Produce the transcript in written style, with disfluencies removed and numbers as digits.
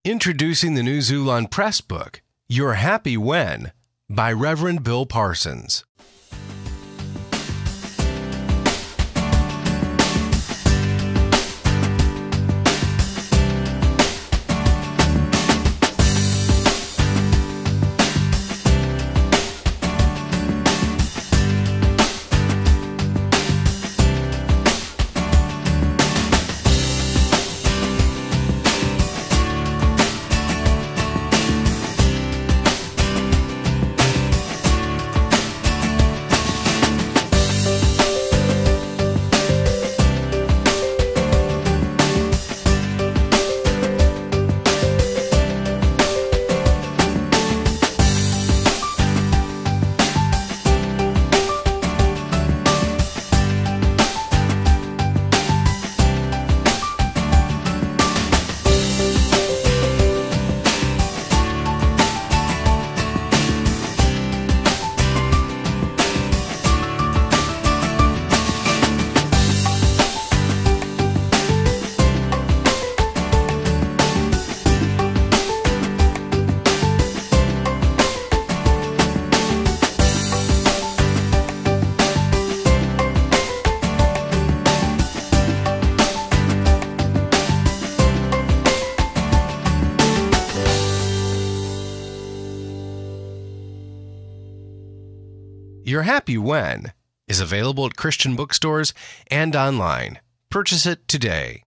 Introducing the new Xulon Press book, You're Happy When, by Reverend Bill Parsons. You're Happy When is available at Christian bookstores and online. Purchase it today.